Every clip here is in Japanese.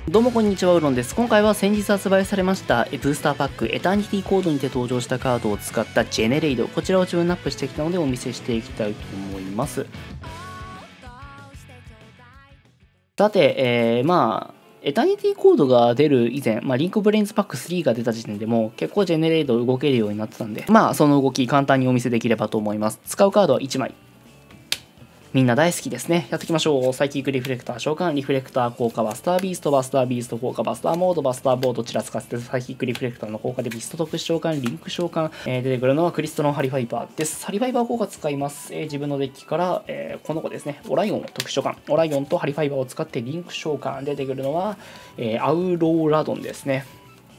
どうもこんにちは、ウロンです。今回は先日発売されましたブースターパックエターニティコードにて登場したカードを使ったジェネレイド、こちらをチューンアップしてきたのでお見せしていきたいと思います。さて、エターニティコードが出る以前、リンクブレインズパック3が出た時点でも結構ジェネレイド動けるようになってたんで、その動き簡単にお見せできればと思います。使うカードは1枚。みんな大好きですね。やっていきましょう。サイキックリフレクター召喚、リフレクター効果、バスタービースト、バスタービースト効果、バスターモード、バスターボード、ちらつかせて、サイキックリフレクターの効果でビスト特殊召喚、リンク召喚、出てくるのはクリストロンハリファイバーです。ハリファイバー効果使います。自分のデッキから、この子ですね、オライオン特殊召喚、オライオンとハリファイバーを使ってリンク召喚、出てくるのは、アウローラドンですね。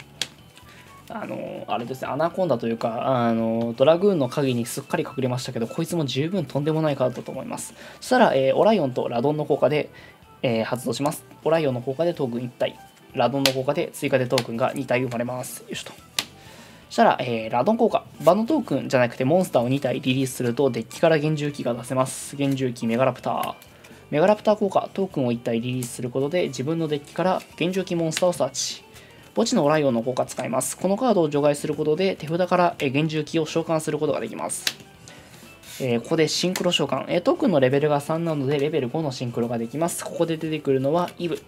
あれですね、アナコンダというか、ドラグーンの影にすっかり隠れましたけど、こいつも十分とんでもないカードだと思います。そしたら、オライオンとラドンの効果で、発動します。オライオンの効果でトークン1体、ラドンの効果で追加でトークンが2体生まれます。よいしょと。そしたら、ラドン効果、場のトークンじゃなくてモンスターを2体リリースすると、デッキから幻獣機が出せます。幻獣機メガラプター。メガラプター効果、トークンを1体リリースすることで、自分のデッキから幻獣機モンスターをサーチ。墓地のオライオンの効果使います。このカードを除外することで手札から幻獣機を召喚することができます。ここでシンクロ召喚。トークンのレベルが3なのでレベル5のシンクロができます。ここで出てくるのはイブ。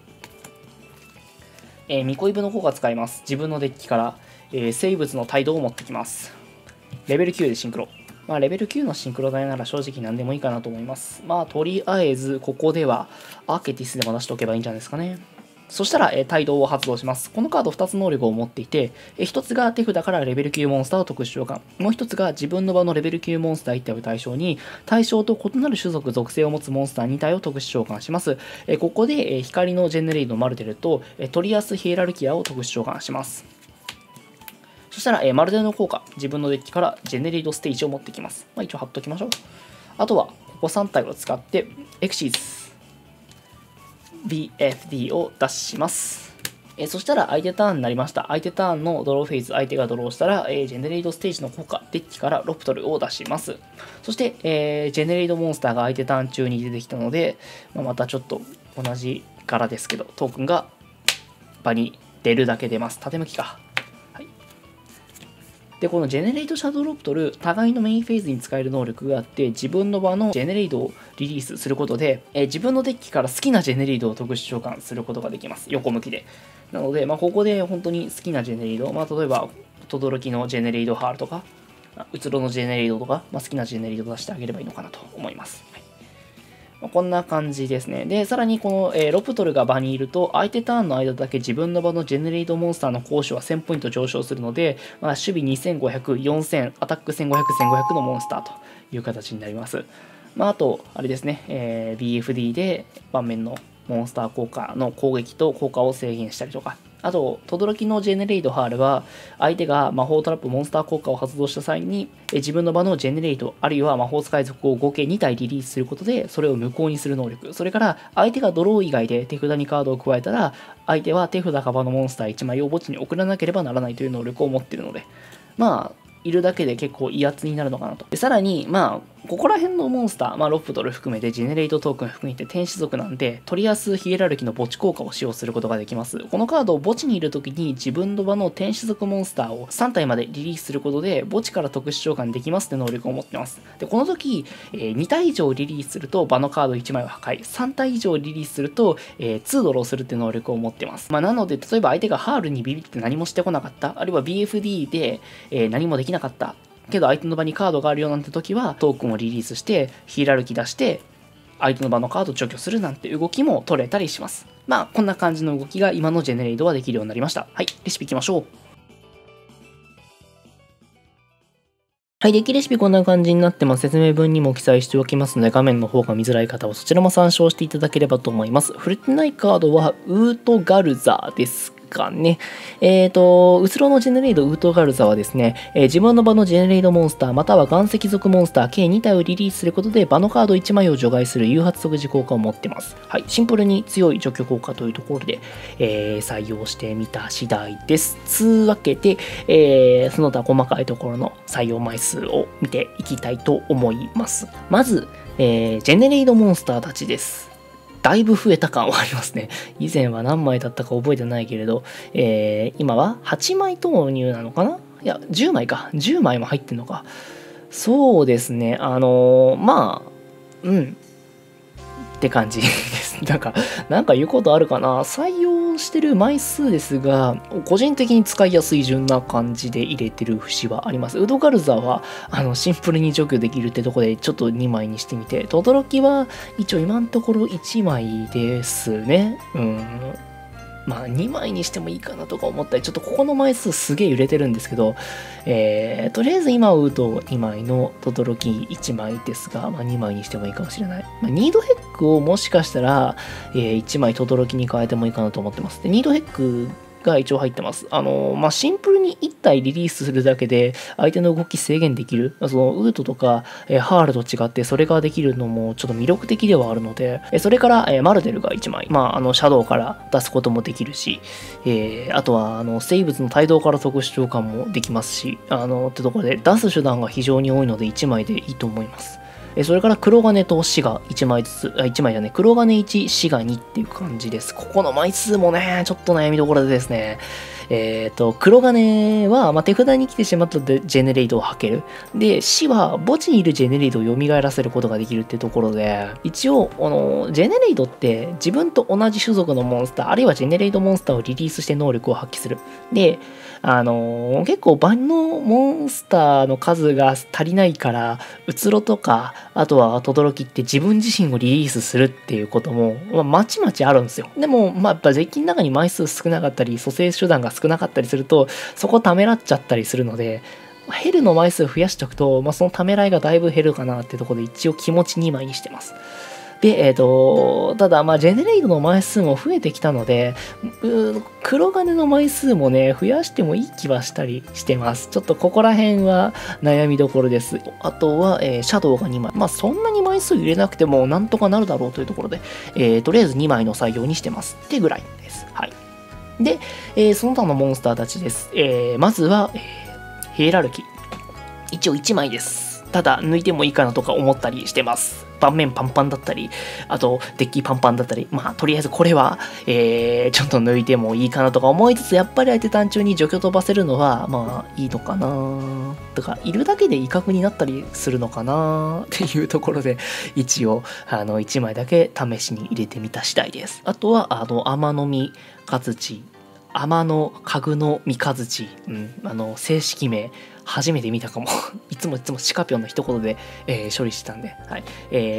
ミコイブの効果使います。自分のデッキから、生物の態度を持ってきます。レベル9でシンクロ。レベル9のシンクロ台なら正直何でもいいかなと思います。とりあえずここではアーケティスでも出しておけばいいんじゃないですかね。そしたら、帯同を発動します。このカード2つ能力を持っていて、1つが手札からレベル9モンスターを特殊召喚。もう1つが自分の場のレベル9モンスター1体を対象に、対象と異なる種族属性を持つモンスター2体を特殊召喚します。ここで、光のジェネレイドマルテルと、トリアスヒエラルキアを特殊召喚します。そしたら、マルテルの効果、自分のデッキからジェネレイドステージを持ってきます。一応貼っときましょう。あとは、ここ3体を使って、エクシーズ。BFD を出します。そしたら相手ターンになりました。相手ターンのドローフェーズ、相手がドローしたら、ジェネレイドステージの効果、デッキからロプトルを出します。そして、ジェネレイドモンスターが相手ターン中に出てきたので、またちょっと同じ柄ですけど、トークンが場に出るだけ出ます。縦向きか。で、このジェネレイトシャドウロプトル、互いのメインフェーズに使える能力があって、自分の場のジェネレイドをリリースすることで、自分のデッキから好きなジェネレイドを特殊召喚することができます。横向きで。なので、ここで本当に好きなジェネレイド、例えば、轟のジェネレイドハールとか、うつろのジェネレイドとか、好きなジェネレイドを出してあげればいいのかなと思います。こんな感じですね。で、さらにこの、ロプトルが場にいると、相手ターンの間だけ自分の場のジェネレイトモンスターの攻守は1000ポイント上昇するので、守備2500、4000、アタック1500、1500のモンスターという形になります。あと、あれですね、BFD で盤面のモンスター効果の攻撃と効果を制限したりとか、あと、轟のジェネレイドハールは、相手が魔法トラップモンスター効果を発動した際に、自分の場のジェネレイト、あるいは魔法使い族を合計2体リリースすることで、それを無効にする能力。それから、相手がドロー以外で手札にカードを加えたら、相手は手札か場のモンスター1枚を墓地に送らなければならないという能力を持っているので、いるだけで結構威圧になるのかなと。でさらに、ここら辺のモンスター、ロプトル含めてジェネレイトトークン含めて天使族なんで、トリアスヒエラルキの墓地効果を使用することができます。このカードを墓地にいるときに自分の場の天使族モンスターを3体までリリースすることで、墓地から特殊召喚できますって能力を持ってます。で、この時、2体以上リリースすると場のカード1枚を破壊、3体以上リリースすると、2ドローするって能力を持ってます。なので、例えば相手がハールにビビって何もしてこなかった、あるいは BFD で、何もできなかった、けど相手の場にカードがあるよなんて時はトークンをリリースしてヒエラルキー出して相手の場のカードを除去するなんて動きも取れたりします。こんな感じの動きが今のジェネレイドはできるようになりました。はい、レシピいきましょう。はい、デッキレシピこんな感じになってます。説明文にも記載しておきますので、画面の方が見づらい方はそちらも参照していただければと思います。触れてないカードはウートガルザですかね。うつろのジェネレイドウートガルザはですね、自分の場のジェネレイドモンスターまたは岩石族モンスター計2体をリリースすることで場のカード1枚を除外する誘発即時効果を持ってます。はい、シンプルに強い除去効果というところで、採用してみた次第です。つうわけで、その他細かいところの採用枚数を見ていきたいと思います。まず、ジェネレイドモンスターたちです。 だいぶ増えた感はありますね。以前は何枚だったか覚えてないけれど、今は8枚投入なのかな。いや、10枚か。10枚も入ってんのか。そうですね。まあ、って感じです。なんか言うことあるかな。採用してる枚数ですが、個人的に使いやすい順な感じで入れてる節はあります。ウドガルザは、シンプルに除去できるってとこで、ちょっと2枚にしてみて、トドロキは、一応今のところ1枚ですね。まあ2枚にしてもいいかなとか思ったり、ちょっとここの枚数すげえ揺れてるんですけど、とりあえず今ウド2枚のトドロキ1枚ですが、まあ2枚にしてもいいかもしれない。まあ、ニードヘックをもしかしたら、1枚トドロキに変えてもいいかなと思ってます。で、ニードヘックが一応入ってます。まあ、シンプルに1体リリースするだけで相手の動き制限できる。そのウートとか、ハールと違ってそれができるのもちょっと魅力的ではあるので、それから、マルデルが1枚。まあ、シャドウから出すこともできるし、あとは、生物の帯同から特殊召喚もできますし、ってところで出す手段が非常に多いので1枚でいいと思います。それから黒金と死が1枚ずつ、1枚じゃね、黒金1、死が2っていう感じです。ここの枚数もね、ちょっと悩みどころでですね、黒金は、まあ、手札に来てしまったジェネレートを吐ける。で、死は墓地にいるジェネレートを蘇らせることができるっていうところで、一応、ジェネレートって自分と同じ種族のモンスター、あるいはジェネレートモンスターをリリースして能力を発揮する。で、結構万能モンスターの数が足りないから、うつろとか、あとは轟って自分自身をリリースするっていうことも、まちまちあるんですよ。でも、まあ、やっぱデッキの中に枚数少なかったり、蘇生手段が少なかったりすると、そこためらっちゃったりするので、ヘルの枚数を増やしておくと、まあ、そのためらいがだいぶ減るかなってところで一応気持ち2枚にしてます。で、ただ、まあ、ジェネレイトの枚数も増えてきたので、黒金の枚数もね、増やしてもいい気はしたりしてます。ちょっとここら辺は悩みどころです。あとは、シャドウが2枚。まあ、そんなに枚数入れなくてもなんとかなるだろうというところで、とりあえず2枚の採用にしてます。ってぐらいです。はい。で、その他のモンスターたちです。まずは、ヒエラルキー。一応1枚です。ただ、抜いてもいいかなとか思ったりしてます。盤面パンパンだったり、あと、デッキパンパンだったり、まあ、とりあえずこれは、ちょっと抜いてもいいかなとか思いつつ、やっぱり相手単中に除去飛ばせるのは、まあ、いいのかなとか、いるだけで威嚇になったりするのかなっていうところで、一応、1枚だけ試しに入れてみた次第です。あとは、天の実勝地、天の家具の三日月、正式名、初めて見たかも。いつもシカピョンの一言で、処理してたんで、はい。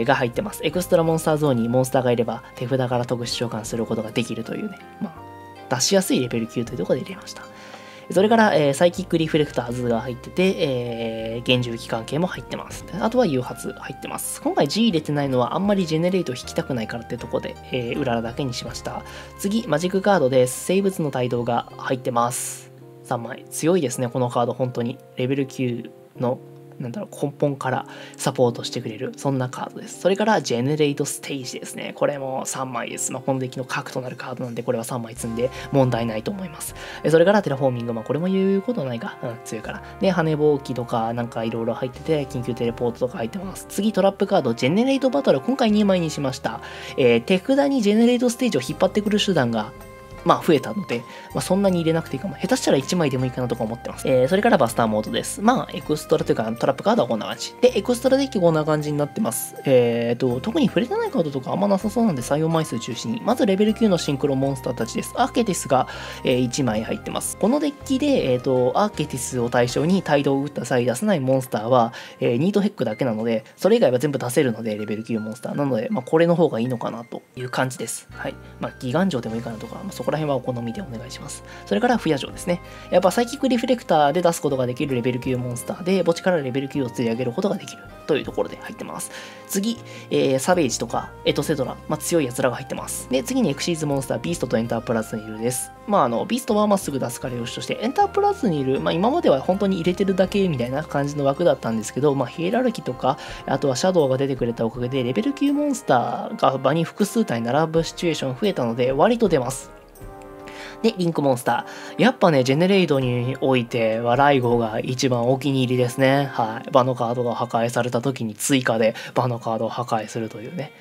が入ってます。エクストラモンスターゾーンにモンスターがいれば、手札から特殊召喚することができるというね、まあ、出しやすいレベル9というところで入れました。それから、サイキックリフレクターズが入ってて、厳重機関系も入ってます。あとは誘発入ってます。今回 G 入れてないのはあんまりジェネレート引きたくないからってとこで、うららだけにしました。次、マジックカードです。生物の帯同が入ってます。3枚。強いですね、このカード、本当に。レベル9の、根本からサポートしてくれる、そんなカードです。それから、ジェネレートステージですね。これも3枚です。まあ、このデッキの核となるカードなんで、これは3枚積んで問題ないと思います。それから、テラフォーミング、まあ、これも言うことないか。強いから。で、羽ぼうきとか、なんかいろいろ入ってて、緊急テレポートとか入ってます。次、トラップカード、ジェネレートバトル、今回2枚にしました。手札にジェネレートステージを引っ張ってくる手段が、まあ増えたので、まあ、そんなに入れなくていいかも。下手したら1枚でもいいかなとか思ってます。それからバスターモードです。まあ、エクストラというかトラップカードはこんな感じ。で、エクストラデッキこんな感じになってます。特に触れてないカードとかあんまなさそうなんで採用枚数中心に。まずレベル9のシンクロモンスターたちです。アーケティスが、1枚入ってます。このデッキで、アーケティスを対象に帯同を打った際出せないモンスターは、ニートヘックだけなので、それ以外は全部出せるので、レベル9モンスター。なので、まあ、これの方がいいのかなという感じです。はい。まあ、ギガン城でもいいかなとか、まあ、そこら辺はお好みでお願いします。それから、不夜城ですね。やっぱサイキックリフレクターで出すことができるレベル9モンスターで、墓地からレベル9を釣り上げることができるというところで入ってます。次、サベージとか、エトセトラ、まあ、強い奴らが入ってます。で、次にエクシーズモンスター、ビーストとエンタープラズニルです。まあ、ビーストはまっすぐ出すからよしとして、エンタープラズニル、まあ、今までは本当に入れてるだけみたいな感じの枠だったんですけど、まあ、ヒエラルキーとか、あとはシャドウが出てくれたおかげで、レベル9モンスターが場に複数体並ぶシチュエーション増えたので、割と出ます。で、リンクモンスター。やっぱね、ジェネレートにおいては、ライゴが一番お気に入りですね。はい。場のカードが破壊された時に追加で場のカードを破壊するというね。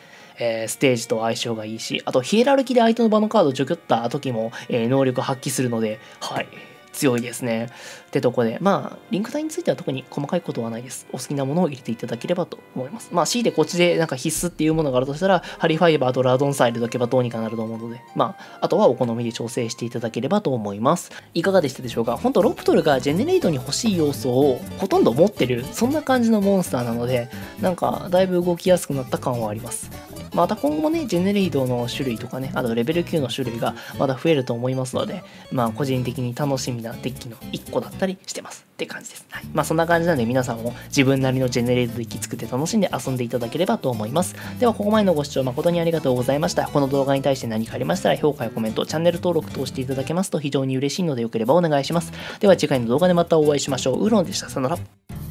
ステージと相性がいいし、あとヒエラルキーで相手の場のカードを除去った時も、能力発揮するので、はい、強いですね。ってとこで、まあ、リンク体については特に細かいことはないです。お好きなものを入れていただければと思います。まあ、強いてこっちでなんか必須っていうものがあるとしたら、ハリーファイバーとラドンさえ入れとけばどうにかなると思うので、まあ、あとはお好みで調整していただければと思います。いかがでしたでしょうか。本当ロプトルがジェネレートに欲しい要素をほとんど持ってる、そんな感じのモンスターなので、なんか、だいぶ動きやすくなった感はあります。また今後もね、ジェネレイドの種類とかね、あとレベル9の種類がまだ増えると思いますので、まあ個人的に楽しみなデッキの1個だったりしてますって感じです。はい、まあそんな感じなんで皆さんも自分なりのジェネレイドデッキ作って楽しんで遊んでいただければと思います。ではここまでのご視聴誠にありがとうございました。この動画に対して何かありましたら評価やコメント、チャンネル登録としていただけますと非常に嬉しいのでよければお願いします。では次回の動画でまたお会いしましょう。ウーロンでした。さよなら。